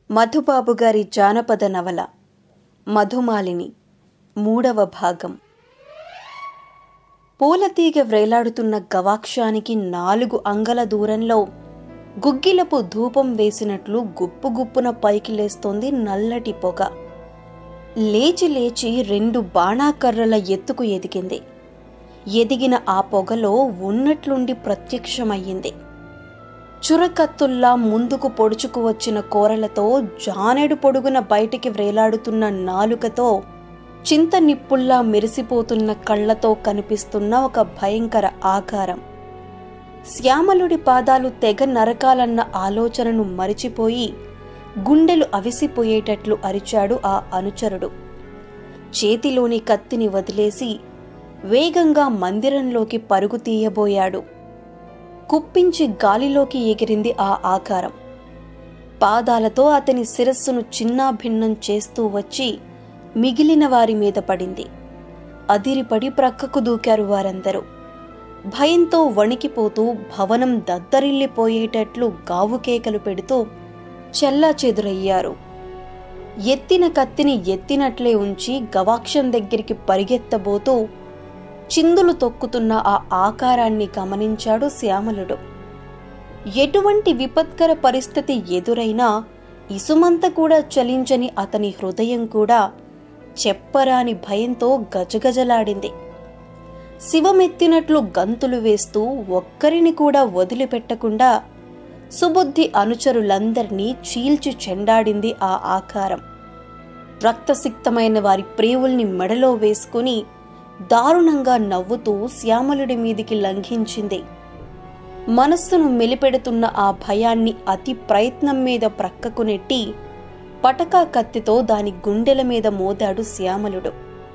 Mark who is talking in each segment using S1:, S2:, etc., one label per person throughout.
S1: మధుబాబు గారి జానపద నవల మధుమాలిని 3వ భాగం. పూలతీగ వ్రేలాడుతున్న గవాక్షానికి 4 అంగల దూరంలో గుగ్గిలపు ధూపం వేసినట్లు గుప్పుగుప్పున పైకి లేస్తోంది నల్లటి పొగ. లేచి లేచి 2 బాణాకర్రల ఎత్తుకు ఎదిగింది. ఎదిగిన ఆ పొగలో ఉన్నట్లుండి ప్రత్యక్షమయ్యింది. చురకత్తుల్లా ముందుకు పొడుచుకు వచ్చిన కోరలతో, జానెడు పొడుగున బయటికి వ్రేలాడుతున్న నాలుకతో, చింత నిప్పుల్లా మెరిసిపోతున్న కళ్లతో కనిపిస్తున్న ఒక భయంకర ఆకారం. శ్యామలుడి పాదాలు తెగ నరకాలన్న ఆలోచనను మరిచిపోయి గుండెలు అవిసిపోయేటట్లు అరిచాడు ఆ అనుచరుడు. చేతిలోని కత్తిని వదిలేసి వేగంగా మందిరంలోకి పరుగు తీయబోయాడు. కుప్పించి గాలిలోకి ఎగిరింది ఆ ఆకారం. పాదాలతో అతని శిరస్సును చిన్నాభిన్నం చేస్తూ వచ్చి మిగిలిన వారి మీద పడింది. అదిరిపడి ప్రక్కకు దూకారు వారందరూ. భయంతో వణికిపోతూ భవనం దద్దరిల్లిపోయేటట్లు గావుకేకలు పెడుతూ చెల్లాచెదురయ్యారు. ఎత్తిన కత్తిని ఎత్తినట్లే ఉంచి గవాక్షం దగ్గరికి పరిగెత్తబోతూ చిందులు తొక్కుతున్న ఆ ఆకారాన్ని గమనించాడు శ్యామలుడు. ఎటువంటి విపత్కర పరిస్థితి ఎదురైనా ఇసుమంత కూడా చలించని అతని హృదయం కూడా చెప్పరాని భయంతో గజగజలాడింది. శివమెత్తినట్లు గంతులు వేస్తూ ఒక్కరిని కూడా వదిలిపెట్టకుండా సుబుద్ధి అనుచరులందర్నీ చీల్చి చెండాడింది ఆ ఆకారం. రక్తసిక్తమైన వారి ప్రేవుల్ని మెడలో వేసుకుని దారుణంగా నవ్వుతూ శ్యామలుడి మీదికి లంఘించింది. మనస్సును మెలిపెడుతున్న ఆ భయాన్ని అతి ప్రయత్నం మీద ప్రక్కకు నెట్టి పటకా కత్తితో దాని గుండెల మీద మోదాడు శ్యామలుడు.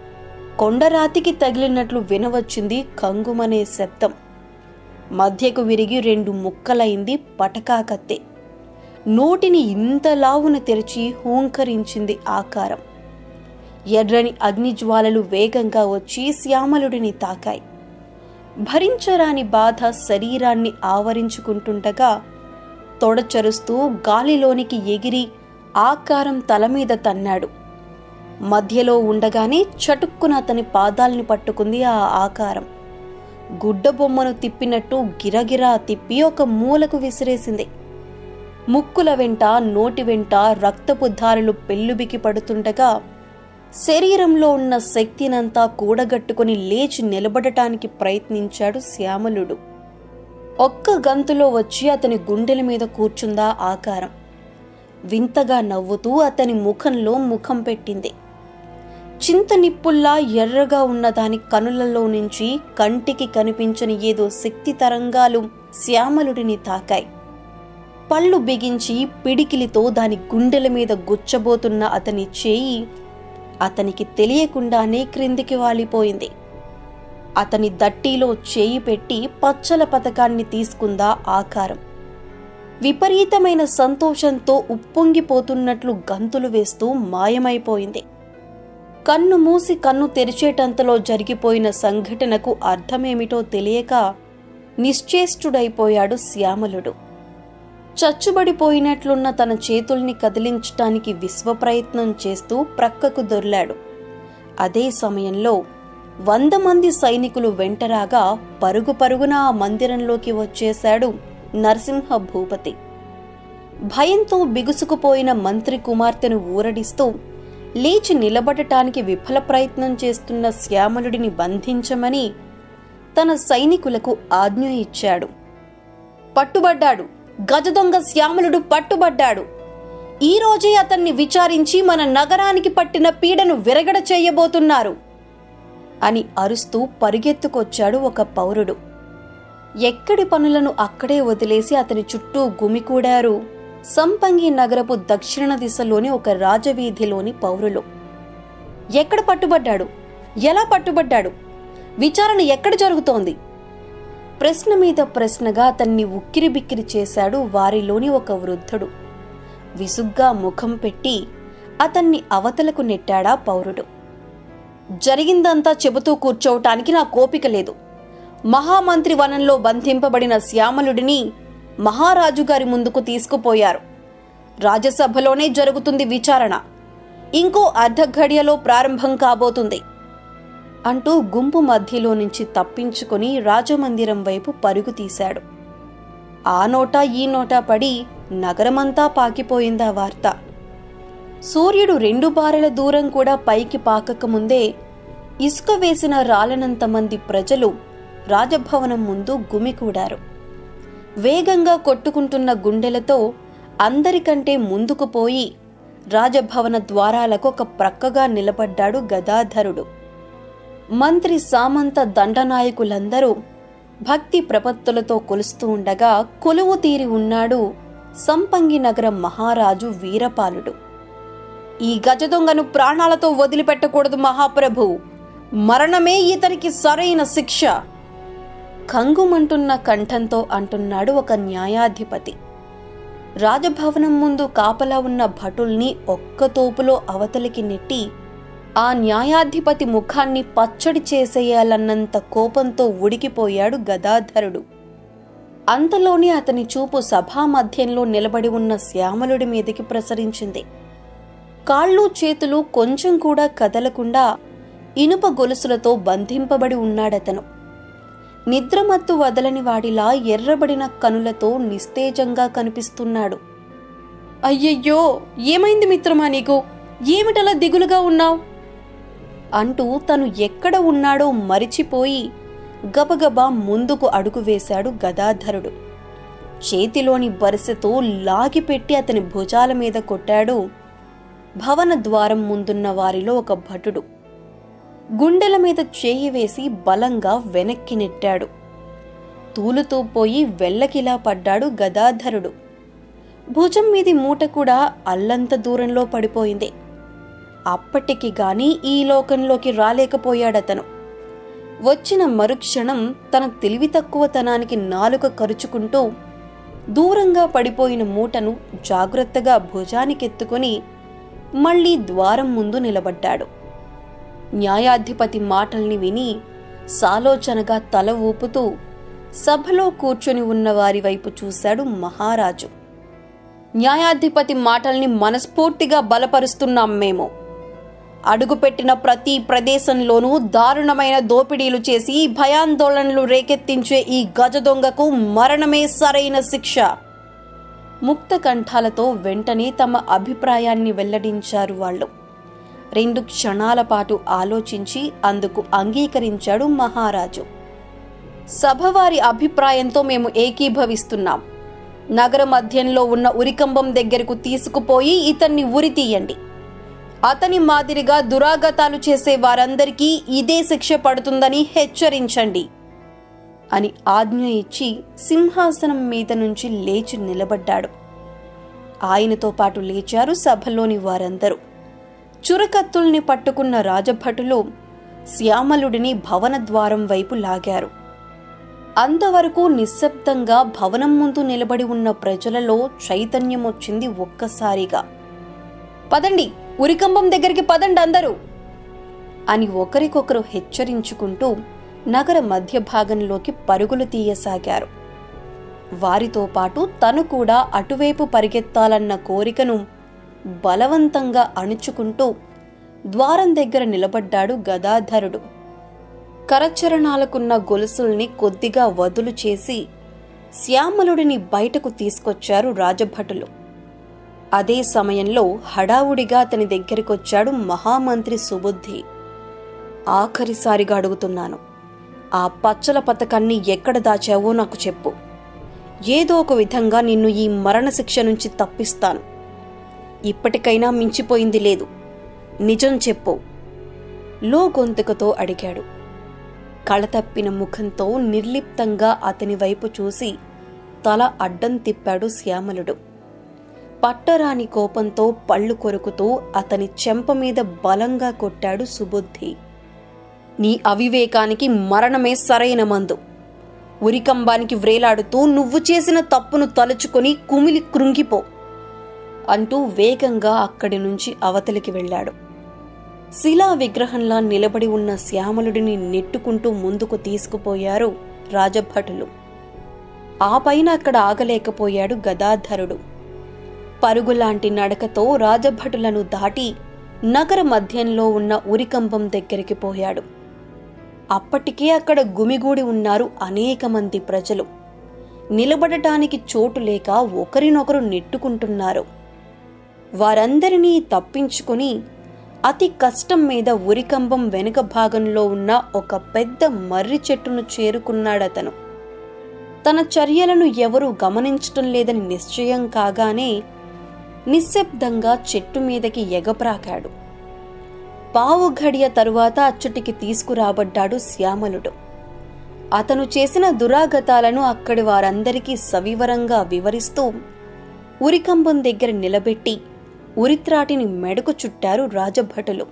S1: కొండరాతికి తగిలినట్లు వినవచ్చింది కంగుమనే శబ్దం. మధ్యకు విరిగి 2 ముక్కలైంది పటకా కత్తి. నోటిని ఇంతలావున తెరిచి హూంకరించింది ఆకారం. ఎర్రని అగ్నిజ్వాలలు వేగంగా వచ్చి శ్యామలుడిని తాకాయి. భరించరాని బాధ శరీరాన్ని ఆవరించుకుంటుండగా తొడచరుస్తూ గాలిలోనికి ఎగిరి ఆకారం తలమీద తన్నాడు. మధ్యలో ఉండగానే చటుక్కున అతని పాదాల్ని పట్టుకుంది ఆ ఆకారం. గుడ్డబొమ్మను తిప్పినట్టు గిరగిరా తిప్పి ఒక మూలకు విసిరేసింది. ముక్కుల వెంట నోటి వెంట రక్తపు ధారలు పెల్లుబికి పడుతుండగా శరీరంలో ఉన్న శక్తినంతా కూడగట్టుకుని లేచి నిలబడటానికి ప్రయత్నించాడు శ్యామలుడు. ఒక్క గంతులో వచ్చి అతని గుండెల మీద కూర్చుందా ఆకారం. వింతగా నవ్వుతూ అతని ముఖంలో ముఖం పెట్టింది. చింత నిప్పుల్లా ఎర్రగా ఉన్న దాని కనులలో నుంచి కంటికి కనిపించని ఏదో శక్తి తరంగాలు శ్యామలుడిని తాకాయి. పళ్ళు బిగించి పిడికిలితో దాని గుండెల మీద గుచ్చబోతున్న అతని చేయి అతనికి తెలియకుండానే క్రిందికి వాలిపోయింది. అతని దట్టీలో చేయి పెట్టి పచ్చల పతకాన్ని తీసుకుందా ఆకారం. విపరీతమైన సంతోషంతో ఉప్పొంగిపోతున్నట్లు గంతులు వేస్తూ మాయమైపోయింది. కన్ను మూసి కన్ను తెరిచేటంతలో జరిగిపోయిన సంఘటనకు అర్థమేమిటో తెలియక నిశ్చేష్టుడైపోయాడు శ్యామలుడు. చచ్చుబడిపోయినట్లున్న తన చేతుల్ని కదిలించటానికి విశ్వప్రయత్నం చేస్తూ ప్రక్కకు దొర్లాడు. అదే సమయంలో 100 మంది సైనికులు వెంటరాగా పరుగు పరుగున ఆ మందిరంలోకి వచ్చేశాడు నరసింహ భూపతి. భయంతో బిగుసుకుపోయిన మంత్రి కుమార్తెను ఊరడిస్తూ లేచి నిలబడటానికి విఫల ప్రయత్నం చేస్తున్న శ్యామలుడిని బంధించమని తన సైనికులకు ఆజ్ఞ ఇచ్చాడు. పట్టుబడ్డాడు, గజదొంగ శ్యామలుడు పట్టుబడ్డాడు. ఈ రోజే అతన్ని విచారించి మన నగరానికి పట్టిన పీడను విరగడ చేయబోతున్నారు అని అరుస్తూ పరిగెత్తుకొచ్చాడు ఒక పౌరుడు. ఎక్కడి పనులను అక్కడే వదిలేసి అతని చుట్టూ గుమికూడారు సంపంగి నగరపు దక్షిణ దిశలోని ఒక రాజవీధిలోని పౌరులు. ఎక్కడ పట్టుబడ్డాడు? ఎలా పట్టుబడ్డాడు? విచారణ ఎక్కడ జరుగుతోంది? ప్రశ్న మీద ప్రశ్నగా అతన్ని ఉక్కిరిబిక్కిరి చేశాడు వారిలోని ఒక వృద్ధుడు. విసుగ్గా ముఖం పెట్టి అతన్ని అవతలకు నెట్టాడా పౌరుడు. జరిగిందంతా చెబుతూ కూర్చోవటానికి నా కోపిక లేదు. మహామంత్రి వనంలో బంధింపబడిన శ్యామలుడిని మహారాజుగారి ముందుకు తీసుకుపోయారు. రాజ్యసభలోనే జరుగుతుంది విచారణ. ఇంకో అర్ధ ఘడియలో ప్రారంభం కాబోతుంది అంటూ గుంపు మధ్యలో నుంచి తప్పించుకుని రాజమందిరం వైపు పరుగు తీశాడు. ఆ నోటా ఈ నోటా పడి నగరమంతా పాకిపోయిందా వార్త. సూర్యుడు 2 బారెల దూరం కూడా పైకి పాకకముందే ఇసుక వేసిన రాలనంతమంది ప్రజలు రాజభవనం ముందు గుమికూడారు. వేగంగా కొట్టుకుంటున్న గుండెలతో అందరికంటే ముందుకు పోయి రాజభవన ద్వారాలకు ఒక ప్రక్కగా నిలబడ్డాడు గదాధరుడు. మంత్రి సామంత దండనాయకులందరూ భక్తి ప్రపత్తులతో కొలుస్తూ ఉండగా కొలువు తీరి ఉన్నాడు సంపంగి నగరం మహారాజు వీరపాలుడు. ఈ గజదొంగను ప్రాణాలతో వదిలిపెట్టకూడదు మహాప్రభు, మరణమే ఇతనికి సరైన శిక్ష కంగుమంటున్న కంఠంతో అంటున్నాడు ఒక న్యాయాధిపతి. రాజభవనం ముందు కాపలా ఉన్న భటుల్ని ఒక్క తోపులో అవతలికి నెట్టి ఆ న్యాయాధిపతి ముఖాన్ని పచ్చడి చేసేయాలన్నంత కోపంతో ఉడికిపోయాడు గదాధరుడు. అంతలోనే అతని చూపు సభా మధ్యంలో నిలబడి ఉన్న శ్యామలుడి మీదకి ప్రసరించింది. కాళ్ళు చేతులు కొంచెం కూడా కదలకుండా ఇనుప గొలుసులతో బంధింపబడి ఉన్నాడతను. నిద్రమత్తు వదలని వాడిలా ఎర్రబడిన కనులతో నిస్తేజంగా కనిపిస్తున్నాడు. అయ్యయ్యో, ఏమైంది మిత్రమా నీకు? ఏమిటలా దిగులుగా ఉన్నావు అంటూ తను ఎక్కడ ఉన్నాడో మరిచిపోయి గబగబా ముందుకు అడుగు వేశాడు గదాధరుడు. చేతిలోని బరిసెతో లాగిపెట్టి అతని భుజాల మీద కొట్టాడు భవన ద్వారం ముందున్న వారిలో ఒక భటుడు. గుండెల మీద చేయి వేసి బలంగా వెనక్కి నెట్టాడు. తూలుతూ పోయి వెల్లకిలా పడ్డాడు గదాధరుడు. భుజం మీది మూట కూడా అల్లంత దూరంలో పడిపోయింది. అప్పటికి గాని ఈ లోకంలోకి రాలేకపోయాడతను. వచ్చిన మరుక్షణం తన తెలివి తక్కువతనానికి నాలుక కరుచుకుంటూ దూరంగా పడిపోయిన మూటను జాగ్రత్తగా భుజానికెత్తుకుని మళ్లీ ద్వారం ముందు నిలబడ్డాడు. న్యాయాధిపతి మాటల్ని విని సాలోచనగా తల ఊపుతూ సభలో కూర్చొని ఉన్న వారి వైపు చూశాడు మహారాజు. న్యాయాధిపతి మాటల్ని మనస్ఫూర్తిగా బలపరుస్తున్నాం మేము. అడుగుపెట్టిన ప్రతి ప్రదేశంలోనూ దారుణమైన దోపిడీలు చేసి భయాందోళనలు రేకెత్తించే ఈ గజదొంగకు మరణమే సరైన శిక్ష. ముక్త కంఠాలతో వెంటనే తమ అభిప్రాయాన్ని వెల్లడించారు వాళ్ళు. 2 క్షణాల పాటు ఆలోచించి అందుకు అంగీకరించాడు మహారాజు. సభవారి అభిప్రాయంతో మేము ఏకీభవిస్తున్నాం. నగర మధ్యంలో ఉన్న ఉరికంబం దగ్గరకు తీసుకుపోయి ఇతన్ని ఉరి తీయండి. అతని మాదిరిగా దురాగతాలు చేసే వారందరికీ ఇదే శిక్ష పడుతుందని హెచ్చరించండి అని ఆజ్ఞ ఇచ్చి సింహాసనం మీద నుంచి లేచి నిలబడ్డాడు. ఆయనతో పాటు లేచారు సభలోని వారందరూ. చురకత్తుల్ని పట్టుకున్న రాజభటులు శ్యామలుడిని భవన ద్వారం వైపు లాగారు. అంతవరకు నిశ్శబ్దంగా భవనం ముందు నిలబడి ఉన్న ప్రజలలో చైతన్యమొచ్చింది ఒక్కసారిగా. పదండి, ఉరికంబం దగ్గరికి పదండి అందరూ అని ఒకరికొకరు హెచ్చరించుకుంటూ నగర మధ్య భాగంలోకి పరుగులు తీయసాగారు. వారితో పాటు తను కూడా అటువైపు పరిగెత్తాలన్న కోరికను బలవంతంగా అణుచుకుంటూ ద్వారం దగ్గర నిలబడ్డాడు గదాధరుడు. కరచరణాలకున్న గొలుసుల్ని కొద్దిగా వదులు చేసి శ్యామలుడిని బయటకు తీసుకొచ్చారు రాజభటులు. అదే సమయంలో హడావుడిగా అతని దగ్గరికొచ్చాడు మహామంత్రి సుబుద్ధి. ఆఖరిసారిగా అడుగుతున్నాను, ఆ పచ్చల పతకాన్ని ఎక్కడ దాచావో నాకు చెప్పు. ఏదో ఒక విధంగా నిన్ను ఈ మరణశిక్ష నుంచి తప్పిస్తాను. ఇప్పటికైనా మించిపోయింది లేదు, నిజం చెప్పు లో గొంతుకతో అడిగాడు. కళతప్పిన ముఖంతో నిర్లిప్తంగా అతని వైపు చూసి తల అడ్డం తిప్పాడు శ్యామలుడు. పట్టరాని కోపంతో పళ్ళు కొరుకుతూ అతని చెంప మీద బలంగా కొట్టాడు సుబుద్ధి. నీ అవివేకానికి మరణమే సరైన మందు. ఉరికంబానికి వ్రేలాడుతూ నువ్వు చేసిన తప్పును తలుచుకొని కుమిలి కృంగిపో అంటూ వేగంగా అక్కడి నుంచి అవతలికి వెళ్లాడు. శిలా విగ్రహంలా నిలబడి ఉన్న శ్యామలుడిని నెట్టుకుంటూ ముందుకు తీసుకుపోయారు రాజభటులు. ఆ పైన అక్కడ ఆగలేకపోయాడు గదాధరుడు. పరుగులాంటి నడకతో రాజభటులను దాటి నగర మధ్యంలో ఉన్న ఉరికంబం దగ్గరికి పోయాడు. అప్పటికే అక్కడ గుమిగూడి ఉన్నారు అనేక మంది ప్రజలు. నిలబడటానికి చోటు లేక ఒకరినొకరు నెట్టుకుంటున్నారు. వారందరినీ తప్పించుకుని అతి కష్టం మీద ఉరికంబం వెనుక భాగంలో ఉన్న ఒక పెద్ద మర్రి చెట్టును చేరుకున్నాడతను. తన చర్యలను ఎవరూ గమనించటం లేదని నిశ్చయం కాగానే నిశ్శబ్దంగా చెట్టు మీదకి ఎగప్రాకాడు. పావు ఘడియ తరువాత అచ్చటికి తీసుకురాబడ్డాడు శ్యామలుడు. అతను చేసిన దురాగతాలను అక్కడి వారందరికీ సవివరంగా వివరిస్తూ ఉరికంబం దగ్గర నిలబెట్టి ఉరిత్రాటిని మెడకు చుట్టారు రాజభటులు.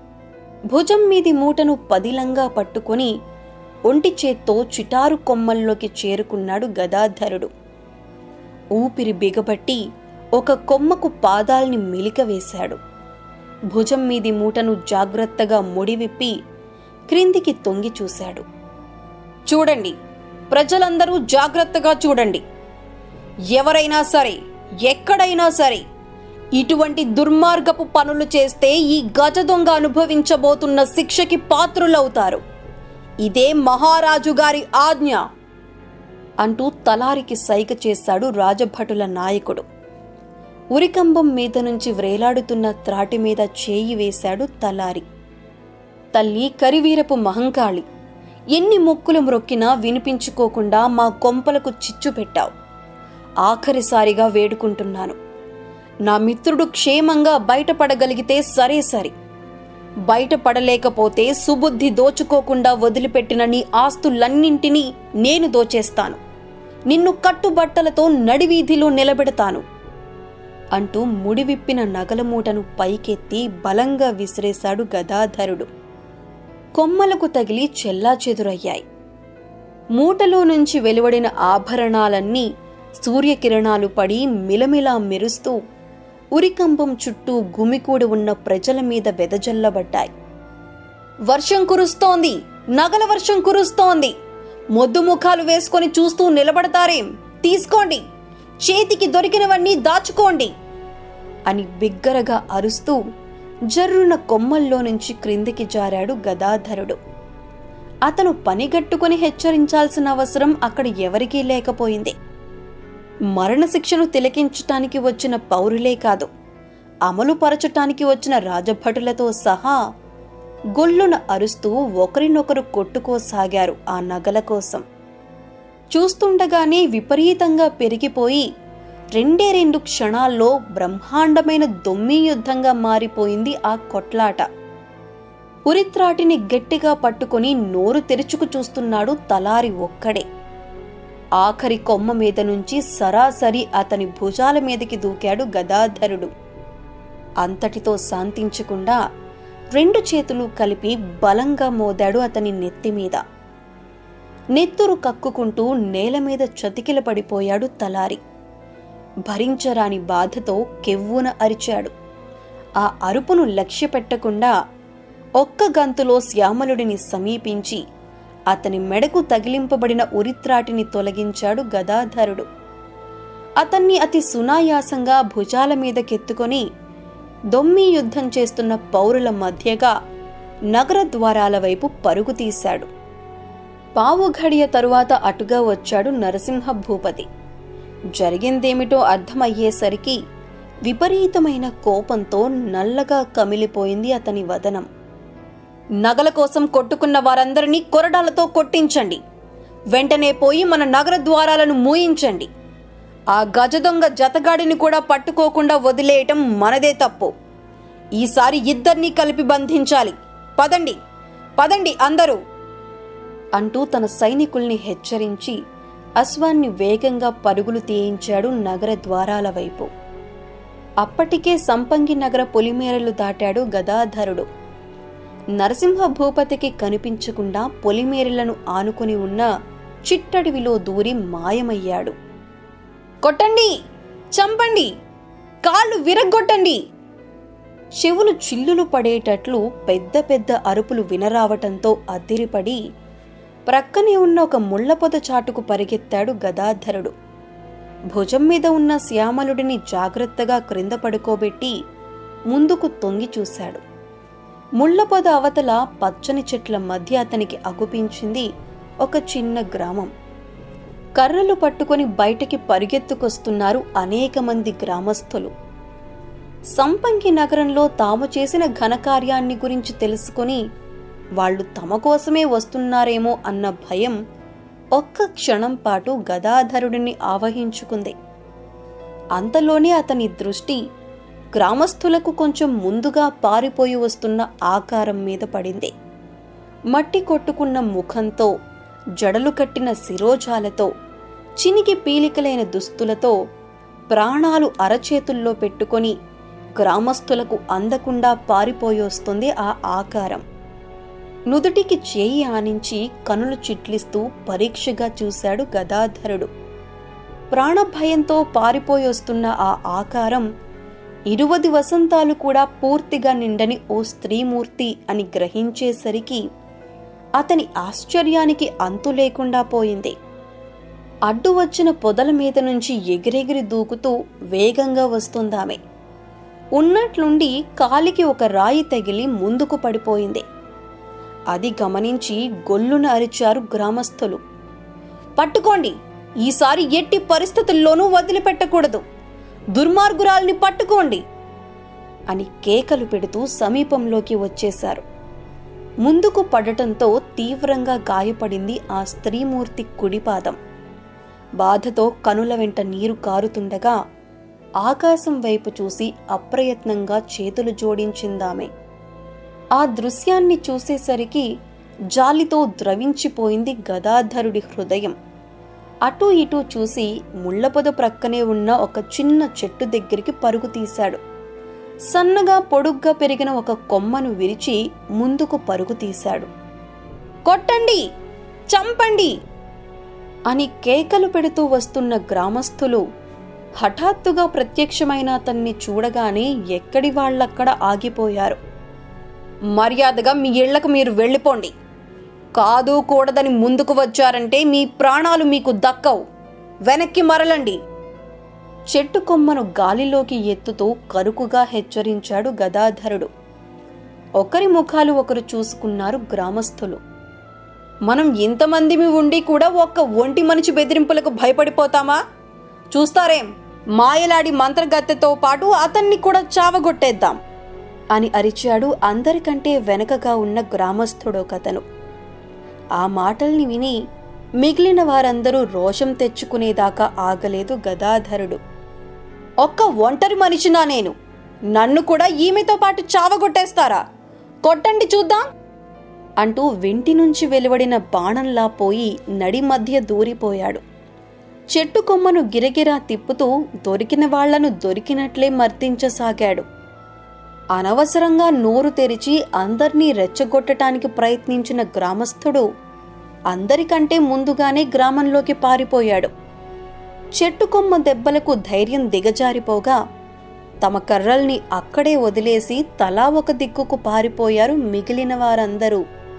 S1: భుజం మీది మూటను పదిలంగా పట్టుకుని ఒంటి చేత్తో చిటారు కొమ్మల్లోకి చేరుకున్నాడు గదాధరుడు. ఊపిరి బిగబట్టి ఒక కొమ్మకు పాదాల్ని మెలికవేశాడు. భుజం మీది మూటను జాగ్రత్తగా ముడివిప్పి క్రిందికి తొంగి చూశాడు. చూడండి, ప్రజలందరూ జాగ్రత్తగా చూడండి. ఎవరైనా సరే, ఎక్కడైనా సరే ఇటువంటి దుర్మార్గపు పనులు చేస్తే ఈ గజ దొంగ అనుభవించబోతున్న శిక్షకి పాత్రులవుతారు. ఇదే మహారాజు గారి ఆజ్ఞ అంటూ తలారికి సైగ చేశాడు రాజభటుల నాయకుడు. ఉరికంబం మీద నుంచి వ్రేలాడుతున్న త్రాటి మీద చేయి వేశాడు తలారి. తల్లి కరివీరపు మహంకాళి, ఎన్ని మొక్కులు మ్రొక్కినా వినిపించుకోకుండా మా కొంపలకు చిచ్చు పెట్టావు. ఆఖరిసారిగా వేడుకుంటున్నాను, నా మిత్రుడు క్షేమంగా బయటపడగలిగితే సరే సరి. బయటపడలేకపోతే సుబుద్ధి దోచుకోకుండా వదిలిపెట్టిన నీ ఆస్తులన్నింటినీ నేను దోచేస్తాను. నిన్ను కట్టుబట్టలతో నడివీధిలో నిలబెడతాను అంటూ ముడివిప్పిన నగలమూటను పైకెత్తి బలంగా విసిరేశాడు గదాధరుడు. కొమ్మలకు తగిలి చెల్లాచెదురయ్యాయి. మూటలో నుంచి వెలువడిన ఆభరణాలన్నీ సూర్యకిరణాలు పడి మిలమిలా మెరుస్తూ ఉరికంబం చుట్టూ గుమికూడి ఉన్న ప్రజల మీద వెదజల్లబడ్డాయి. వర్షం కురుస్తోంది, నగల వర్షం కురుస్తోంది. మొద్దు ముఖాలు వేసుకొని చూస్తూ నిలబడతారేం? తీసుకోండి, చేతికి దొరికినవన్నీ దాచుకోండి అని బిగ్గరగా అరుస్తూ జర్రున కొమ్మల్లో నుంచి క్రిందికి జారాడు గదాధరుడు. అతను పనిగట్టుకుని హెచ్చరించాల్సిన అవసరం అక్కడ ఎవరికీ లేకపోయింది. మరణశిక్షను తిలకించటానికి వచ్చిన పౌరులే కాదు, అమలు పరచటానికి వచ్చిన రాజభటులతో సహా గొల్లున అరుస్తూ ఒకరినొకరు కొట్టుకోసాగారు ఆ నగల కోసం. చూస్తుండగానే విపరీతంగా పెరిగిపోయి 2 క్షణాల్లో బ్రహ్మాండమైన దొమ్మీ యుద్ధంగా మారిపోయింది ఆ కొట్లాట. ఉరిత్రాటిని గట్టిగా పట్టుకుని నోరు తెరుచుకు చూస్తున్నాడు తలారి ఒక్కడే. ఆఖరి కొమ్మ మీద నుంచి సరాసరి అతని భుజాల మీదకి దూకాడు గదాధరుడు. అంతటితో శాంతించకుండా 2 చేతులు కలిపి బలంగా మోదాడు అతని నెత్తిమీద. నెత్తురు కక్కుకుంటూ నేల మీద చతికిల పడిపోయాడు తలారి. భరించరాని బాధతో కెవ్వున అరిచాడు. ఆ అరుపును లక్ష్యపెట్టకుండా ఒక్క గంతులో శ్యామలుడిని సమీపించి అతని మెడకు తగిలింపబడిన ఉరిత్రాటిని తొలగించాడు గదాధరుడు. అతన్ని అతి సునాయాసంగా భుజాల మీదకెత్తుకొని దొమ్మీ యుద్ధం చేస్తున్న పౌరుల మధ్యగా నగర ద్వారాల వైపు పరుగు తీశాడు. పావు ఘడియ తరువాత అటుగా వచ్చాడు నరసింహ భూపతి. జరిగిందేమిటో అర్థమయ్యేసరికి విపరీతమైన కోపంతో నల్లగా కమిలిపోయింది అతని వదనం. నగల కోసం కొట్టుకున్న వారందరినీ కొరడాలతో కొట్టించండి. వెంటనే పోయి మన నగర ద్వారాలను మూయించండి. ఆ గజదొంగ జతగాడిని కూడా పట్టుకోకుండా వదిలేయటం మనదే తప్పు. ఈసారి ఇద్దరినీ కలిపి బంధించాలి. పదండి, పదండి అందరూ అంటూ తన సైనికుల్ని హెచ్చరించి అశ్వాన్ని వేగంగా పరుగులు తీయించాడు నగర ద్వారాల వైపు. అప్పటికే సంపంగి నగర పొలిమేరలు దాటాడు గదాధరుడు. నరసింహ భూపతికి కనిపించకుండా పొలిమేరలను ఆనుకుని ఉన్న చిట్టడివిలో దూరి మాయమయ్యాడు. కొట్టండి, చంపండి, కాళ్ళు విరగ్గొట్టండి! చెవులు చిల్లులు పడేటట్లు పెద్ద పెద్ద అరుపులు వినరావటంతో అద్దిరిపడి ప్రక్కనే ఉన్న ఒక ముళ్లపొద చాటుకు పరిగెత్తాడు గదాధరుడు. భుజం మీద ఉన్న శ్యామలుడిని జాగ్రత్తగా క్రింద పడుకోబెట్టి ముందుకు తొంగి చూశాడు. ముళ్లపొద అవతల పచ్చని చెట్ల మధ్య అతనికి అగుపించింది ఒక చిన్న గ్రామం. కర్రలు పట్టుకొని బయటికి పరిగెత్తుకొస్తున్నారు అనేక మంది గ్రామస్తులు. సంపంగి నగరంలో తాము చేసిన ఘనకార్యాన్ని గురించి తెలుసుకుని వాళ్లు తమ కోసమే వస్తున్నారేమో అన్న భయం ఒక్క క్షణం పాటు గదాధరుడిని ఆవహించుకుంది. అంతలోనే అతని దృష్టి గ్రామస్తులకు కొంచెం ముందుగా పారిపోయి వస్తున్న ఆకారం మీద పడింది. మట్టి కొట్టుకున్న ముఖంతో, జడలు కట్టిన శిరోజాలతో, చినికి పీలికలైన దుస్తులతో, ప్రాణాలు అరచేతుల్లో పెట్టుకొని గ్రామస్తులకు అందకుండా పారిపోయి వస్తుంది ఆ ఆకారం. నుదుటికి చేయి ఆనించి కనులు చిట్లిస్తూ పరీక్షగా చూశాడు గదాధరుడు. ప్రాణభయంతో పారిపోయి వస్తున్న ఆ ఆకారం 20 వసంతాలు కూడా పూర్తిగా నిండని ఓ స్త్రీమూర్తి అని గ్రహించేసరికి అతని ఆశ్చర్యానికి అంతు లేకుండా పోయింది. అడ్డు వచ్చిన పొదల మీద నుంచి ఎగిరెగిరి దూకుతూ వేగంగా వస్తుందామె. ఉన్నట్లుండి కాలికి ఒక రాయి తగిలి ముందుకు పడిపోయింది. అది గమనించి గొల్లున అరిచారు గ్రామస్తులు. పట్టుకోండి, ఈసారి ఎట్టి పరిస్థితుల్లోనూ వదిలిపెట్టకూడదు, దుర్మార్గురాల్ని పట్టుకోండి అని కేకలు పెడుతూ సమీపంలోకి వచ్చేశారు. ముందుకు పడటంతో తీవ్రంగా గాయపడింది ఆ స్త్రీమూర్తి కుడిపాదం. బాధతో కనుల వెంట నీరు కారుతుండగా ఆకాశం వైపు చూసి అప్రయత్నంగా చేతులు జోడించిందామె. ఆ దృశ్యాన్ని చూసేసరికి జాలితో ద్రవించిపోయింది గదాధరుడి హృదయం. అటూ ఇటూ చూసి ముళ్లపొద ప్రక్కనే ఉన్న ఒక చిన్న చెట్టు దగ్గరికి పరుగు తీశాడు. సన్నగా పొడుగ్గా పెరిగిన ఒక కొమ్మను విరిచి ముందుకు పరుగు తీశాడు. కొట్టండి, చంపండి అని కేకలు పెడుతూ వస్తున్న గ్రామస్తులు హఠాత్తుగా ప్రత్యక్షమైన అతన్ని చూడగానే ఎక్కడి వాళ్లక్కడ ఆగిపోయారు. మర్యాదగా మీ ఇళ్లకు మీరు వెళ్ళిపోండి, కాదు కూడదని ముందుకు వచ్చారంటే మీ ప్రాణాలు మీకు దక్కవు, వెనక్కి మరలండి చెట్టు కొమ్మను గాలిలోకి ఎత్తుతూ కరుకుగా హెచ్చరించాడు గదాధరుడు. ఒకరి ముఖాలు ఒకరు చూసుకున్నారు గ్రామస్తులు. మనం ఇంతమందిమి ఉండి కూడా ఒక్క ఒంటి మనిషి బెదిరింపులకు భయపడిపోతామా? చూస్తారేం, మాయలాడి మంత్రగత్తెతో పాటు అతన్ని కూడా చావగొట్టేద్దాం అని అరిచాడు అందరికంటే వెనకగా ఉన్న గ్రామస్థుడొకతను. ఆ మాటల్ని విని మిగిలిన వారందరూ రోషం తెచ్చుకునేదాకా ఆగలేదు గదాధరుడు. ఒక్క ఒంటరి మనిషినా నేను, నన్ను కూడా ఈమెతో పాటు చావగొట్టేస్తారా? కొట్టండి చూద్దాం అంటూ వెంటి నుంచి వెలువడిన బాణంలా పోయి నడి మధ్య దూరిపోయాడు. చెట్టు కొమ్మను గిరగిరా తిప్పుతూ దొరికిన వాళ్లను దొరికినట్లే మర్దించసాగాడు. అనవసరంగా నోరు తెరిచి అందర్నీ రెచ్చగొట్టడానికి ప్రయత్నించిన గ్రామస్థుడు అందరికంటే ముందుగానే గ్రామంలోకి పారిపోయాడు. చెట్టు కొమ్మ దెబ్బలకు ధైర్యం దిగజారిపోగా తమ కర్రల్ని అక్కడే వదిలేసి తలా ఒక దిక్కుకు పారిపోయారు మిగిలిన వారందరూ.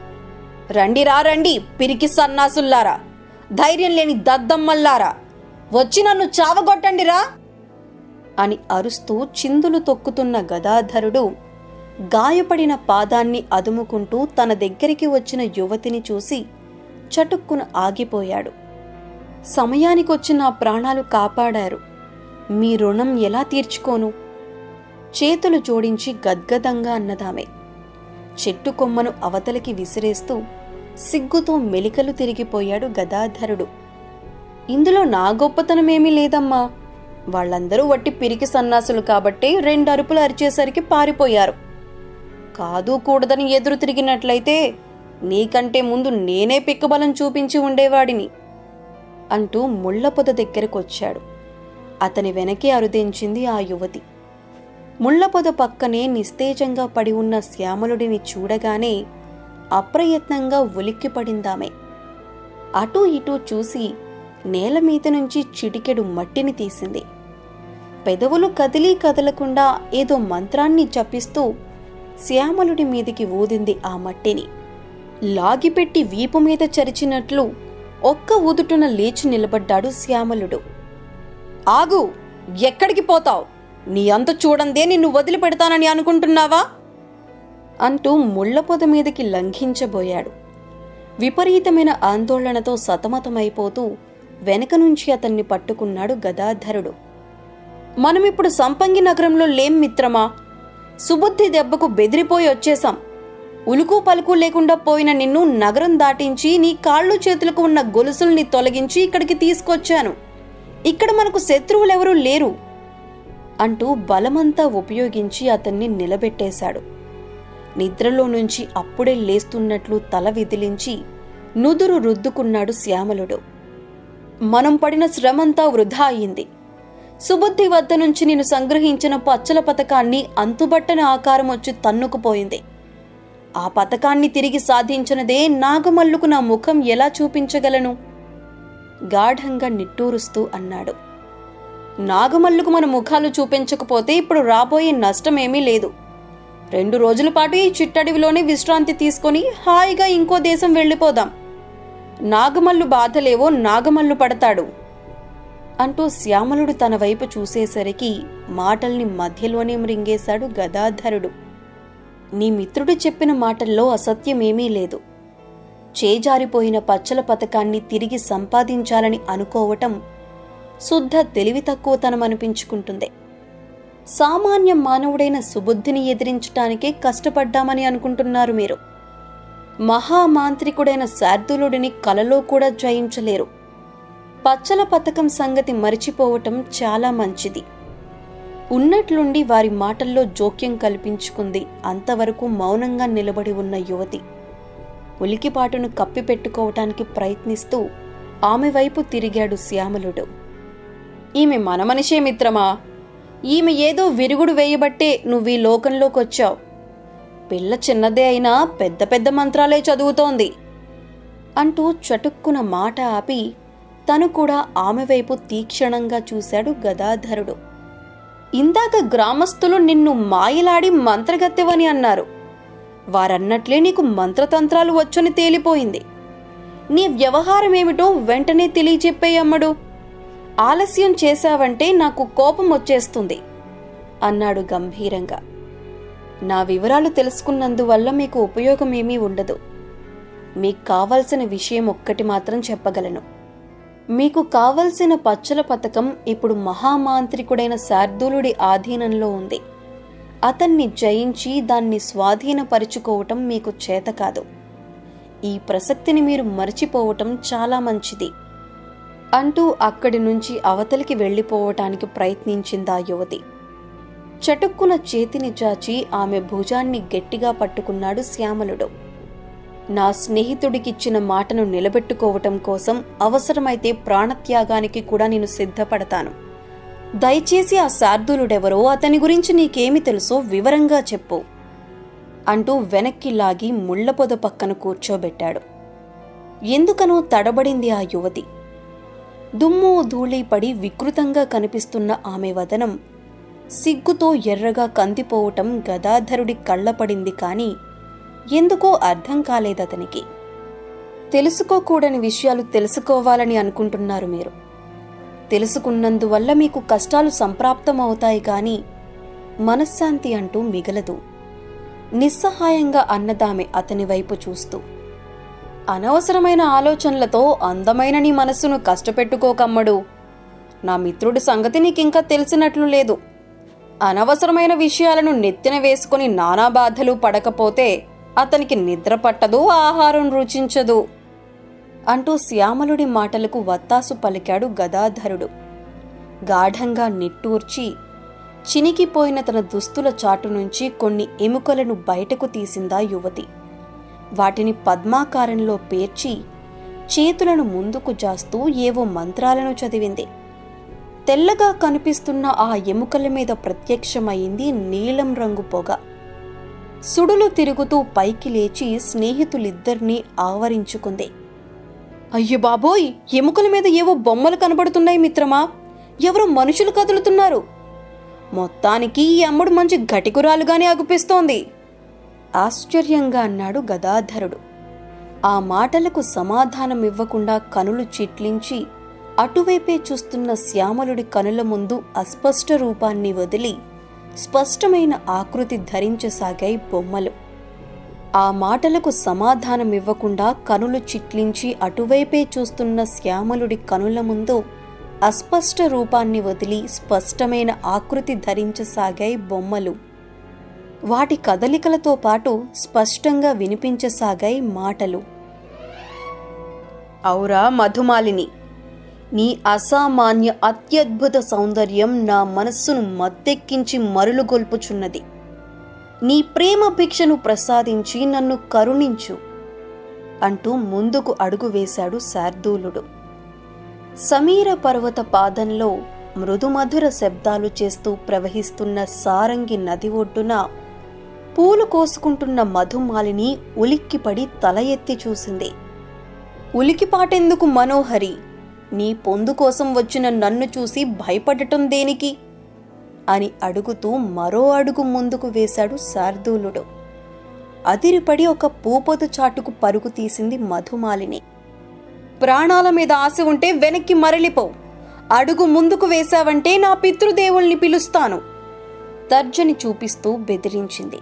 S1: రండిరా రండి, పిరికి సన్నాసుల్లారా, ధైర్యం లేని దద్దమ్మల్లారా, వచ్చి నన్ను చావగొట్టండిరా అని అరుస్తూ చిందులు తొక్కుతున్న గదాధరుడు గాయపడిన పాదాన్ని అదుముకుంటూ తన దగ్గరికి వచ్చిన యువతిని చూసి చటుక్కున ఆగిపోయాడు. సమయానికొచ్చి నా ప్రాణాలు కాపాడారు, మీ రుణం ఎలా తీర్చుకోను? చేతులు జోడించి గద్గదంగా అన్నదామె. చెట్టు కొమ్మను అవతలికి విసిరేస్తూ సిగ్గుతో మెలికలు తిరిగిపోయాడు గదాధరుడు. ఇందులో నా గొప్పతనమేమీ లేదమ్మా, వాళ్ళందరూ వట్టి పిరికి సన్నాసులు కాబట్టే 2 అరుపులు అరిచేసరికి పారిపోయారు. కాదు కూడదని ఎదురు తిరిగినట్లయితే నీకంటే ముందు నేనే పిక్కబలం చూపించి ఉండేవాడిని అంటూ ముళ్లపొద దగ్గరకొచ్చాడు. అతని వెనకే అరుదించింది ఆ యువతి. ముళ్లపొద పక్కనే నిస్తేజంగా పడి ఉన్న శ్యామలుడిని చూడగానే అప్రయత్నంగా ఉలిక్కిపడిందామె. అటూ ఇటూ చూసి నేల మీద నుంచి చిటికెడు మట్టిని తీసింది. పెదవులు కదిలీ కదలకుండా ఏదో మంత్రాన్ని జపిస్తూ శ్యామలుడి మీదికి ఊదింది ఆ మట్టిని. లాగిపెట్టి వీపు మీద చరిచినట్లు ఒక్క ఊదుటున లేచి నిలబడ్డాడు శ్యామలుడు. ఆగు, ఎక్కడికి పోతావు? నీ అంత చూడందే నిన్ను వదిలిపెడతానని అనుకుంటున్నావా అంటూ ముళ్లపొద మీదకి లంఘించబోయాడు. విపరీతమైన ఆందోళనతో సతమతమైపోతూ వెనక నుంచి అతన్ని పట్టుకున్నాడు గదాధరుడు. మనమిప్పుడు సంపంగి నగరంలో లేం మిత్రమా. సుబుద్ధి దెబ్బకు బెదిరిపోయి వచ్చేశాం. ఉలుకు పలుకు లేకుండా పోయిన నిన్ను నగరం దాటించి నీ కాళ్ళు చేతులకు ఉన్న గొలుసుల్ని తొలగించి ఇక్కడికి తీసుకొచ్చాను. ఇక్కడ మనకు శత్రువులెవరూ లేరు అంటూ బలమంతా ఉపయోగించి అతన్ని నిలబెట్టేశాడు. నిద్రలో నుంచి అప్పుడే లేస్తున్నట్లు తల విదిలించి నుదురు రుద్దుకున్నాడు శ్యామలుడు. మనం పడిన శ్రమంతా వృధా అయింది. సుబుద్ధి వద్ద నుంచి నేను సంగ్రహించిన పచ్చల పథకాన్ని అంతుబట్టని ఆకారం వచ్చి తన్నుకుపోయింది. ఆ పథకాన్ని తిరిగి సాధించినదే నాగమల్లుకు నా ముఖం ఎలా చూపించగలను గాఢంగా నిట్టూరుస్తూ అన్నాడు. నాగమల్లుకు మన ముఖాలు చూపించకపోతే ఇప్పుడు రాబోయే నష్టమేమీ లేదు. 2 రోజుల పాటు ఈ చిట్టడవిలోనే విశ్రాంతి తీసుకొని హాయిగా ఇంకో దేశం వెళ్ళిపోదాం. నాగమల్లు బాధలేవో నాగమల్లు పడతాడు అంటూ శ్యామలుడు తన వైపు చూసేసరికి మాటల్ని మధ్యలోనే మృంగేశాడు గదాధరుడు. నీ మిత్రుడు చెప్పిన మాటల్లో అసత్యమేమీ లేదు. చేజారిపోయిన పచ్చల పథకాన్ని తిరిగి సంపాదించాలని అనుకోవటం శుద్ధ తెలివి తక్కువతనమనిపించుకుంటుంది. సామాన్య మానవుడైన సుబుద్ధిని ఎదిరించటానికే కష్టపడ్డామని అనుకుంటున్నారు మీరు. మహామాంత్రికుడైన శార్దూలుడిని కలలో కూడా జయించలేరు. పచ్చల పథకం సంగతి మరిచిపోవటం చాలా మంచిది. ఉన్నట్లుండి వారి మాటల్లో జోక్యం కల్పించుకుంది అంతవరకు మౌనంగా నిలబడి ఉన్న యువతి. ఉలికిపాటును కప్పిపెట్టుకోవటానికి ప్రయత్నిస్తూ ఆమె వైపు తిరిగాడు శ్యామలుడు. ఈమె మన మనిషే మిత్రమా. ఈమె ఏదో విరుగుడు వేయబట్టే నువ్వీ లోకంలోకొచ్చావు. పిల్ల చిన్నదే అయినా పెద్ద పెద్ద మంత్రాలే చదువుతోంది అంటూ చటుక్కున మాట ఆపి తను కూడా ఆమె వైపు తీక్షణంగా చూశాడు గదాధరుడు. ఇందాక గ్రామస్తులు నిన్ను మాయలాడి మంత్రగత్తెవని అన్నారు. వారన్నట్లే నీకు మంత్రతంత్రాలు వచ్చని తేలిపోయింది. నీ వ్యవహారమేమిటో వెంటనే తెలియచెప్పేయమ్మడు. ఆలస్యం చేశావంటే నాకు కోపం వచ్చేస్తుంది అన్నాడు గంభీరంగా. నా వివరాలు తెలుసుకున్నందువల్ల మీకు ఉపయోగమేమీ ఉండదు. మీకు కావలసిన విషయం ఒక్కటి మాత్రం చెప్పగలను. మీకు కావలసిన పచ్చల పథకం ఇప్పుడు మహామాంత్రికుడైన శార్దూలుడి ఆధీనంలో ఉంది. అతన్ని జయించి దాన్ని స్వాధీనపరుచుకోవటం మీకు చేత కాదు. ఈ ప్రసక్తిని మీరు మర్చిపోవటం చాలా మంచిది అంటూ అక్కడి నుంచి అవతలికి వెళ్లిపోవటానికి ప్రయత్నించిందా యువతి. చటుక్కున చేతిని చాచి ఆమె భుజాన్ని గట్టిగా పట్టుకున్నాడు శ్యామలుడు. నా స్నేహితుడికిచ్చిన మాటను నిలబెట్టుకోవటం కోసం అవసరమైతే ప్రాణత్యాగానికి కూడా నేను సిద్ధపడతాను. దయచేసి ఆ శార్దూలుడెవరో, అతని గురించి నీకేమి తెలుసో వివరంగా చెప్పు అంటూ వెనక్కి లాగి ముళ్లపొద పక్కన కూర్చోబెట్టాడు. ఎందుకనో తడబడింది ఆ యువతి. దుమ్ము ధూళి పడి వికృతంగా కనిపిస్తున్న ఆమె వదనం సిగ్గుతో ఎర్రగా కందిపోవటం గదాధరుడి కళ్ళపడింది. కాని ఎందుకో అర్థం కాలేదతనికి. తెలుసుకోకూడని విషయాలు తెలుసుకోవాలని అనుకుంటున్నారు మీరు. తెలుసుకున్నందువల్ల మీకు కష్టాలు సంప్రాప్తమవుతాయి గాని మనశ్శాంతి అంటూ మిగలదు నిస్సహాయంగా అన్నదామె అతని వైపు చూస్తూ. అనవసరమైన ఆలోచనలతో అందమైన నీ మనస్సును కష్టపెట్టుకోకమ్మడు. నా మిత్రుడి సంగతి నీకింకా తెలిసినట్లు లేదు. అనవసరమైన విషయాలను నెత్తిన వేసుకుని నానా బాధలు పడకపోతే అతనికి నిద్ర పట్టదు, ఆహారం రుచించదు అంటూ శ్యామలుడి మాటలకు వత్తాసు పలికాడు గదాధరుడు. గాఢంగా నిట్టూర్చి చినికిపోయిన తన దుస్తుల చాటు నుంచి కొన్ని ఎముకలను బయటకు తీసిందా యువతి. వాటిని పద్మాకారంలో పేర్చి చేతులను ముందుకు జాస్తూ ఏవో మంత్రాలను చదివింది. తెల్లగా కనిపిస్తున్న ఆ ఎముకల మీద ప్రత్యక్షమైంది నీలం రంగు పొగ. సుడులు తిరుగుతూ పైకి లేచి స్నేహితులిద్దరినీ ఆవరించుకుంది. అయ్యో బాబోయ్, ఎముకల మీద ఏవో బొమ్మలు కనబడుతున్నాయి మిత్రమా. ఎవరో మనుషులు కదులుతున్నారు. మొత్తానికి ఈ అమ్మడు మంచి ఘటికురాలుగానే అగుపిస్తోంది ఆశ్చర్యంగా అన్నాడు గదాధరుడు. ఆ మాటలకు సమాధానమివ్వకుండా కనులు చిట్లించి అటువైపే చూస్తున్న శ్యామలుడి కనుల ముందు అస్పష్ట రూపాన్ని వదిలి స్పష్టమైన ఆకృతి ధరించసాగాయి బొమ్మలు. ఆ మాటలకు సమాధానమివ్వకుండా కనులు చిట్లించి అటువైపే చూస్తున్న శ్యామలుడి కనుల ముందు అస్పష్ట రూపాన్ని వదిలి స్పష్టమైన ఆకృతి ధరించసాగాయి బొమ్మలు. వాటి కదలికలతో పాటు స్పష్టంగా వినిపించసాగాయి మాటలు. ఔరా మధుమాలిని, నీ అసామాన్య అత్యద్భుత సౌందర్యం నా మనస్సును మత్తెక్కించి మరులుగొల్పుచున్నది. నీ ప్రేమ భిక్షను ప్రసాదించి నన్ను కరుణించు అంటూ ముందుకు అడుగు వేశాడు శార్దూలుడు. సమీర పర్వత పాదంలో మృదుమధుర శబ్దాలు చేస్తూ ప్రవహిస్తున్న సారంగి నది ఒడ్డున పూలు కోసుకుంటున్న మధుమాలిని ఉలిక్కిపడి తల ఎత్తి చూసింది. ఉలికిపాటెందుకు మనోహరి? నీ పొందు కోసం వచ్చిన నన్ను చూసి భయపడటం దేనికి అని అడుగుతూ మరో అడుగు ముందుకు వేశాడు శార్దూలుడు. అదిరిపడి ఒక పూపొదు చాటుకు పరుగు తీసింది మధుమాలిని. ప్రాణాల మీద ఆశ ఉంటే వెనక్కి మరలిపో, అడుగు ముందుకు వేశావంటే నా పితృదేవుల్ని పిలుస్తాను తర్జని చూపిస్తూ బెదిరించింది.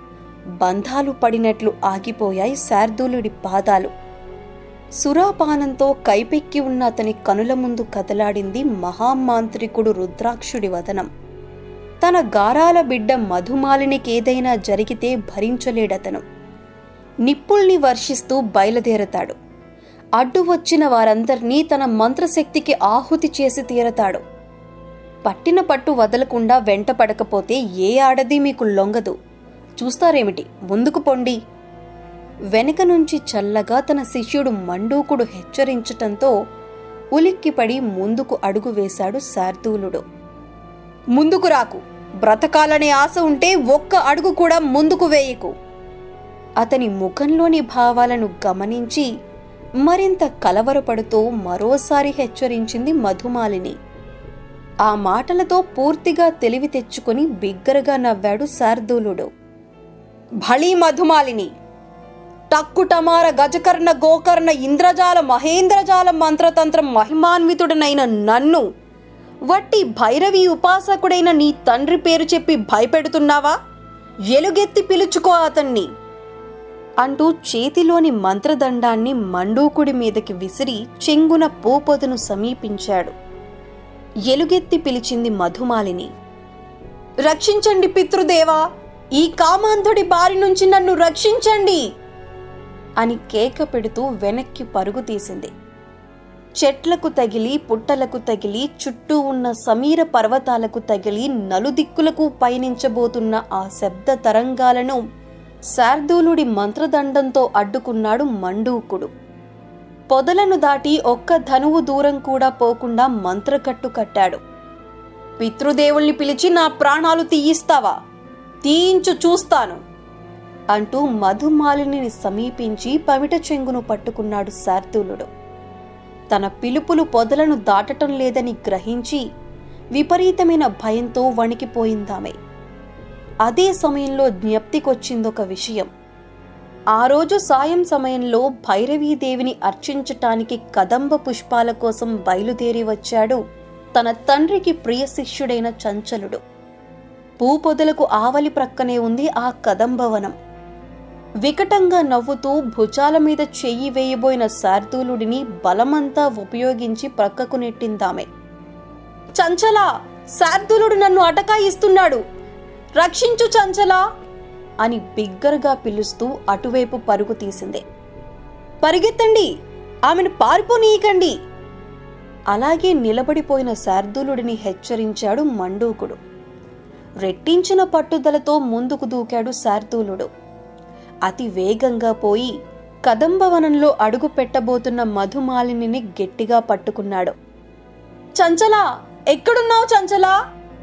S1: బంధాలు పడినట్లు ఆగిపోయాయి శార్దూలుడి పాదాలు. సురాపానంతో కైపెక్కి ఉన్న అతని కనుల ముందు కదలాడింది మహామాంత్రికుడు రుద్రాక్షుడి వదనం. తన గారాల బిడ్డ మధుమాలినికేదైనా జరిగితే భరించలేడతను. నిప్పుల్ని వర్షిస్తూ బయలుదేరతాడు. అడ్డు వచ్చిన వారందర్నీ తన మంత్రశక్తికి ఆహుతి చేసి తీరతాడు. పట్టిన పట్టు వదలకుండా వెంట పడకపోతే ఏ ఆడది మీకు లొంగదు. చూస్తారేమిటి, ముందుకు పొండి. వెనక నుంచి చల్లగా తన శిష్యుడు మండూకుడు హెచ్చరించటంతో ఉలిక్కిపడి ముందుకు అడుగు వేశాడు శార్దూలుడు. ముందుకు రాకు, బ్రతకాలనే ఆశ ఉంటే ఒక్క అడుగు కూడా ముందుకు వేయకు. అతని ముఖంలోని భావాలను గమనించి మరింత కలవరపడుతూ మరోసారి హెచ్చరించింది మధుమాలిని. ఆ మాటలతో పూర్తిగా తెలివి తెచ్చుకుని బిగ్గరగా నవ్వాడు శార్దూలుడు. భళీ మధుమాలిని, టక్కుటమార గజకర్ణ గోకర్ణ ఇంద్రజాల మహేంద్రజాల మంత్రతంత్ర మహిమాన్వితుడనైన నన్ను వట్టి భైరవి ఉపాసకుడైన నీ తండ్రి పేరు చెప్పి భయపెడుతున్నావా? ఎలుగెత్తి పిలుచుకో అతన్ని అంటూ చేతిలోని మంత్రదండాన్ని మండూకుడి మీదకి విసిరి చెంగున పూపొదను సమీపించాడు. ఎలుగెత్తి పిలిచింది మధుమాలిని. రక్షించండి పితృదేవా, ఈ కామాంధుడి బారి నుంచి నన్ను రక్షించండి అని కేక పెడుతూ వెనక్కి పరుగు తీసింది. చెట్లకు తగిలి, పుట్టలకు తగిలి, చుట్టూ ఉన్న సమీర పర్వతాలకు తగిలి నలుదిక్కులకు పయనించబోతున్న ఆ శబ్ద తరంగాలను శార్దూలుడి మంత్రదండంతో అడ్డుకున్నాడు మండూకుడు. పొదలను దాటి ఒక్క ధనువు దూరం కూడా పోకుండా మంత్రకట్టు కట్టాడు. పితృదేవుల్ని పిలిచి నా ప్రాణాలు తీయిస్తావా? తీయించు చూస్తాను అంటూ మధుమాలిని సమీపించి పమిట చెంగును పట్టుకున్నాడు శార్దూలుడు. తన పిలుపులు పొదలను దాటటం లేదని గ్రహించి విపరీతమైన భయంతో వణికిపోయిందామె. అదే సమయంలో జ్ఞప్తికొచ్చిందొక విషయం. ఆ రోజు సాయం సమయంలో భైరవీదేవిని అర్చించటానికి కదంబ పుష్పాల కోసం బయలుదేరి వచ్చాడు తన తండ్రికి ప్రియ శిష్యుడైన చంచలుడు. పూపొదలకు ఆవలి ప్రక్కనే ఉంది ఆ కదంబవనం. వికటంగా నవ్వుతూ భుజాల మీద చెయ్యి వేయబోయిన శార్దూలుడిని బలమంతా ఉపయోగించి ప్రక్కకు నెట్టిందామె. చంచలా, శార్దూలుడు నన్ను అటకాయిస్తున్నాడు, రక్షించు చంచలా అని బిగ్గరగా పిలుస్తూ అటువైపు పరుగు తీసింది. పరిగెత్తండి, ఆమెను పారిపోనీయకండి. అలాగే నిలబడిపోయిన శార్దూలుడిని హెచ్చరించాడు మండూకుడు. రెట్టించిన పట్టుదలతో ముందుకు దూకాడు శార్దూలుడు. అతి వేగంగా పోయి కదంబవనంలో అడుగు పెట్టబోతున్న మధుమాలిని గట్టిగా పట్టుకున్నాడు. చంచలా, ఎక్కడున్నావు చంచలా?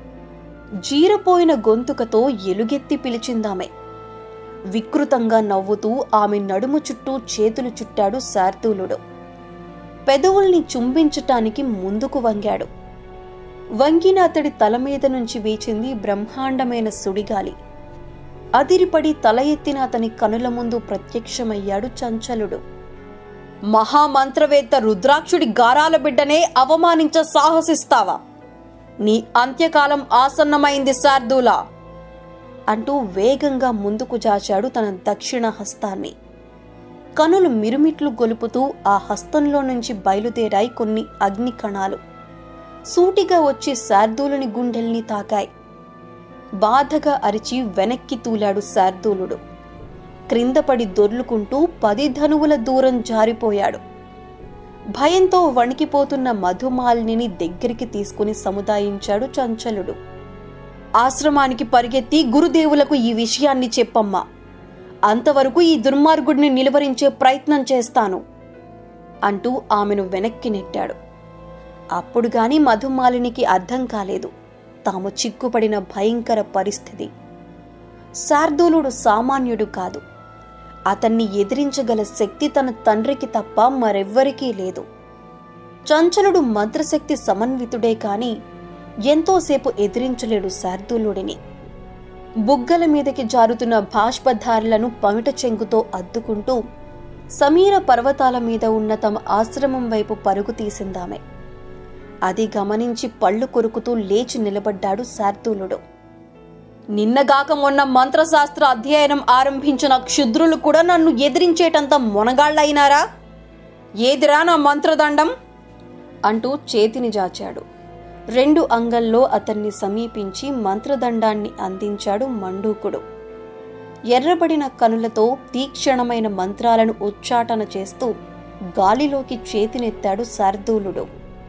S1: జీరపోయిన గొంతుకతో ఎలుగెత్తి పిలిచిందామె. వికృతంగా నవ్వుతూ ఆమె నడుము చుట్టూ చేతులు చుట్టాడు శార్దూలుడు. పెదవుల్ని చుంబించటానికి ముందుకు వంగాడు. వంగిన అతడి తల మీద నుంచి వీచింది బ్రహ్మాండమైన సుడిగాలి. అదిరిపడి తల ఎత్తిన అతని కనుల ముందు ప్రత్యక్షమయ్యాడు చంచలుడు. మహామంత్రవేత్త రుద్రాక్షుడి గారాల బిడ్డనే అవమానించ సాహసిస్తావా? నీ అంత్యకాలం ఆసన్నమైంది శార్దూలా అంటూ వేగంగా ముందుకు చాచాడు తన దక్షిణ హస్తాన్ని. కనులు మిరుమిట్లు గొలుపుతూ ఆ హస్తంలో నుంచి బయలుదేరాయి కొన్ని అగ్ని కణాలు. సూటిగా వచ్చి శార్దూలుని గుండెల్ని తాకాయి. బాధగా అరిచి వెనక్కి తూలాడు శార్దూలుడు. క్రిందపడి దొర్లుకుంటూ 10 ధనువుల దూరం జారిపోయాడు. భయంతో వణికిపోతున్న మధుమాలిని దగ్గరికి తీసుకుని సముదాయించాడు చంచలుడు. ఆశ్రమానికి పరిగెత్తి గురుదేవులకు ఈ విషయాన్ని చెప్పమ్మా. అంతవరకు ఈ దుర్మార్గుడిని నిలువరించే ప్రయత్నం చేస్తాను అంటూ ఆమెను వెనక్కి నెట్టాడు. అప్పుడు గాని మధుమాలినికి అర్థం కాలేదు తాము చిక్కుపడిన భయంకర పరిస్థితి. శార్దూలుడు సామాన్యుడు కాదు. అతన్ని ఎదిరించగల శక్తి తన తండ్రికి తప్ప మరెవ్వరికీ లేదు. చంచలుడు మంత్రశక్తి సమన్వితుడే కాని ఎంతోసేపు ఎదిరించలేడు శార్దూలుడిని. బుగ్గల మీదకి జారుతున్న బాష్పధారులను పమిట చెంగుతో అద్దుకుంటూ సమీర పర్వతాల మీద ఉన్న తమ ఆశ్రమం వైపు పరుగు తీసిందామె. అది గమనించి పళ్ళు కొరుకుతూ లేచి నిలబడ్డాడు శార్దూలుడు. నిన్నగాక మొన్న మంత్రశాస్త్ర అధ్యయనం ఆరంభించిన క్షుద్రులు కూడా నన్ను ఎదిరించేటంత మొనగాళ్లైనారా? ఏదిరా నా మంత్రదండం అంటూ చేతిని జాచాడు. 2 అంగల్లో అతన్ని సమీపించి మంత్రదండాన్ని అందించాడు మండూకుడు. ఎర్రబడిన కనులతో తీక్షణమైన మంత్రాలను ఉచ్చాటన చేస్తూ గాలిలోకి చేతినెత్తాడు శార్దూలుడు.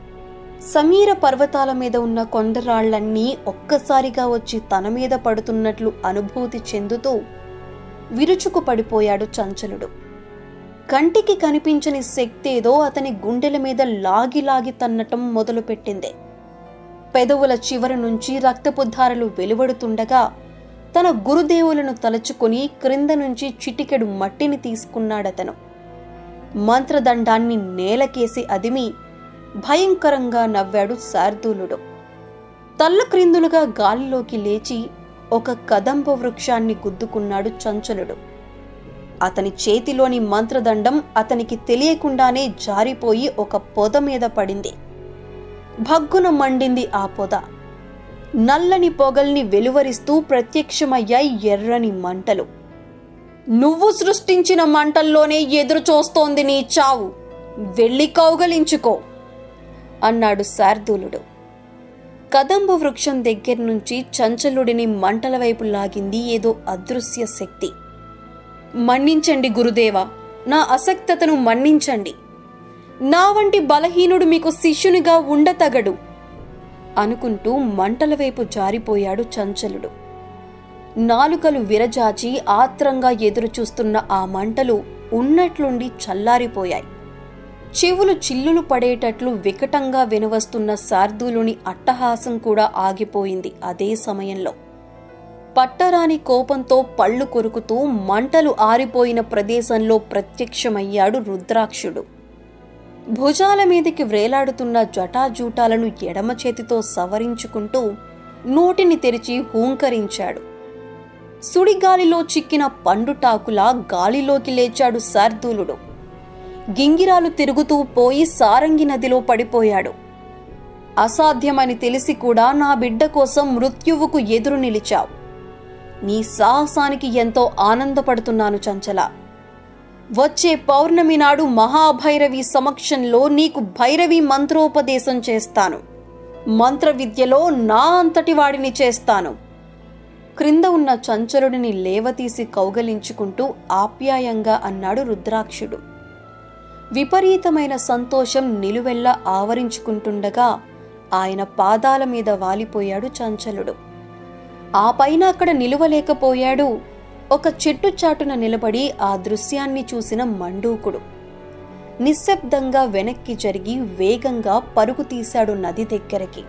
S1: సమీర పర్వతాల మీద ఉన్న కొండరాళ్లన్నీ ఒక్కసారిగా వచ్చి తన మీద పడుతున్నట్లు అనుభూతి చెందుతూ విరుచుకు పడిపోయాడు చంచలుడు. కంటికి కనిపించని శక్తేదో అతని గుండెల మీద లాగి తన్నటం మొదలుపెట్టింది. పెదవుల చివరి నుంచి రక్తపు ధారలు వెలువడుతుండగా తన గురుదేవులను తలుచుకుని క్రింద నుంచి చిటికెడు మట్టిని తీసుకున్నాడతను. మంత్రదండాన్ని నేలకేసి అదిమి భయంకరంగా నవ్వాడు శార్దూలుడు. తల్ల క్రిందులుగా గాలిలోకి లేచి ఒక కదంబ వృక్షాన్ని గుద్దుకున్నాడు చంచలుడు. అతని చేతిలోని మంత్రదండం అతనికి తెలియకుండానే జారిపోయి ఒక పొద మీద పడింది. భగ్గున మండింది ఆ పొద. నల్లని పొగల్ని వెలువరిస్తూ ప్రత్యక్షమయ్యాయి ఎర్రని మంటలు. నువ్వు సృష్టించిన మంటల్లోనే ఎదురు చూస్తోంది నీ చావు, వెళ్ళి కౌగలించుకో అన్నాడు శార్దూలుడు. కదంబ వృక్షం దగ్గర నుంచి చంచలుడిని మంటల వైపు లాగింది ఏదో అదృశ్య శక్తి. మన్నించండి గురుదేవా, నా అసక్తతను మన్నించండి. నా వంటి బలహీనుడు మీకు శిష్యునిగా ఉండతగడు అనుకుంటూ మంటల వైపు జారిపోయాడు చంచలుడు. నాలుకలు విరజాచి ఆత్రంగా ఎదురుచూస్తున్న ఆ మంటలు ఉన్నట్లుండి చల్లారిపోయాయి. చెవులు చిల్లులు పడేటట్లు వికటంగా వినవస్తున్న శార్దూలుని అట్టహాసం కూడా ఆగిపోయింది. అదే సమయంలో పట్టరాని కోపంతో పళ్ళు కొరుకుతూ మంటలు ఆరిపోయిన ప్రదేశంలో ప్రత్యక్షమయ్యాడు రుద్రాక్షుడు. భుజాల మీదికి వ్రేలాడుతున్న జటాజూటాలను ఎడమ చేతితో సవరించుకుంటూ నోటిని తెరిచి హూంకరించాడు. సుడిగాలిలో చిక్కిన పండుటాకులా గాలిలోకి లేచాడు శార్దూలుడు. గింగిరాలు తిరుగుతూ పోయి సారంగి నదిలో పడిపోయాడు. అసాధ్యమని తెలిసి కూడా నా బిడ్డ కోసం మృత్యువుకు ఎదురు నిలిచావు. నీ సాహసానికి ఎంతో ఆనందపడుతున్నాను చంచల. వచ్చే పౌర్ణమి నాడు మహాభైరవి సమక్షంలో నీకు భైరవి మంత్రోపదేశం చేస్తాను. మంత్ర విద్యలో నా అంతటి వాడిని చేస్తాను. క్రింద ఉన్న చంచలుడిని లేవతీసి కౌగలించుకుంటూ ఆప్యాయంగా అన్నాడు రుద్రాక్షుడు. విపరీతమైన సంతోషం నిలువెల్లా ఆవరించుకుంటుండగా ఆయన పాదాల మీద వాలిపోయాడు చంచలుడు. ఆ పైన అక్కడ నిలువలేకపోయాడు. ఒక చెట్టు చాటున నిలబడి ఆ దృశ్యాన్ని చూసిన మండూకుడు నిశ్శబ్దంగా వెనక్కి జరిగి వేగంగా పరుగు తీశాడు నది దగ్గరికి.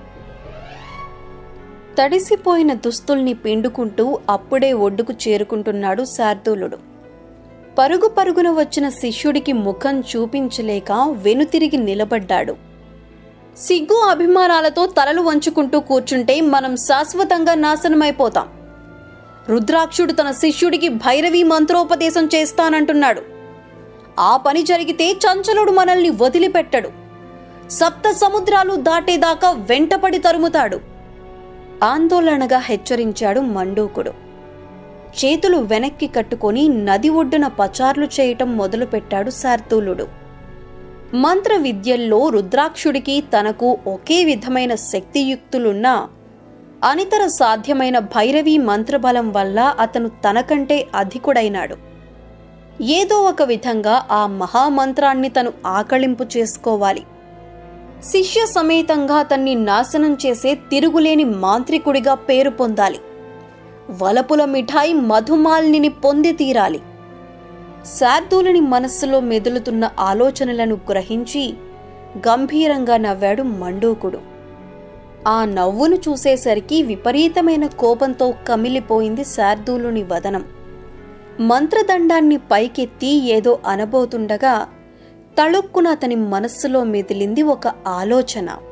S1: తడిసిపోయిన దుస్తుల్ని పిండుకుంటూ అప్పుడే ఒడ్డుకు చేరుకుంటున్నాడు శార్దూలుడు. పరుగు పరుగున వచ్చిన శిష్యుడికి ముఖం చూపించలేక వెనుతిరిగి నిలబడ్డాడు. సిగ్గు అభిమానాలతో తలలు వంచుకుంటూ కూర్చుంటే మనం శాశ్వతంగా నాశనమైపోతాం. రుద్రాక్షుడు తన శిష్యుడికి భైరవి మంత్రోపదేశం చేస్తానంటున్నాడు. ఆ పని జరిగితే చంచలుడు మనల్ని వదిలిపెట్టడు. సప్త సముద్రాలు దాటేదాకా వెంటపడి తరుముతాడు ఆందోళనగా హెచ్చరించాడు మండూకుడు. చేతులు వెనక్కి కట్టుకొని నది ఒడ్డున పచార్లు చేయటం మొదలుపెట్టాడు శార్దూలుడు. మంత్ర విద్యల్లో రుద్రాక్షుడికి తనకు ఒకే విధమైన శక్తియుక్తులున్నా అనితర సాధ్యమైన భైరవీ మంత్రబలం వల్ల అతను తనకంటే అధికుడైనాడు. ఏదో ఒక విధంగా ఆ మహామంత్రాన్ని తను ఆకళింపు చేసుకోవాలి. శిష్య సమేతంగా అతన్ని నాశనం చేసే తిరుగులేని మాంత్రికుడిగా పేరు పొందాలి. వలపుల మిఠాయి మధుమాలిని పొంది తీరాలి. శార్దూలుని మనస్సులో మెదులుతున్న ఆలోచనలను గ్రహించి గంభీరంగా నవ్వాడు మండూకుడు. ఆ నవ్వును చూసేసరికి విపరీతమైన కోపంతో కమిలిపోయింది శార్దూలుని వదనం. మంత్రదండాన్ని పైకెత్తి ఏదో అనబోతుండగా తళుక్కున అతని మనస్సులో మెదిలింది ఒక ఆలోచన.